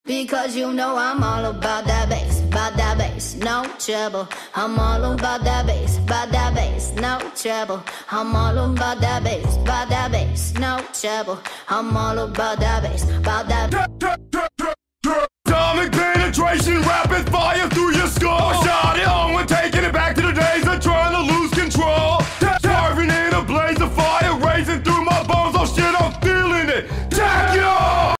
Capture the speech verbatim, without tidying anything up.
Because you know I'm all about that bass, about that bass, no trouble. I'm all about that bass, about that bass, no trouble. I'm all about that bass, about that bass, no trouble. I'm all about that bass, about that.